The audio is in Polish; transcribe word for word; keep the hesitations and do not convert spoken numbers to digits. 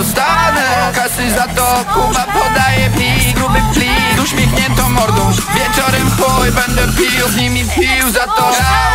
dostanę kasy za to, Kuba podaje plik, gruby plik z uśmiechniętą mordą. Wieczorem chuj będę pił, z nimi pił za to.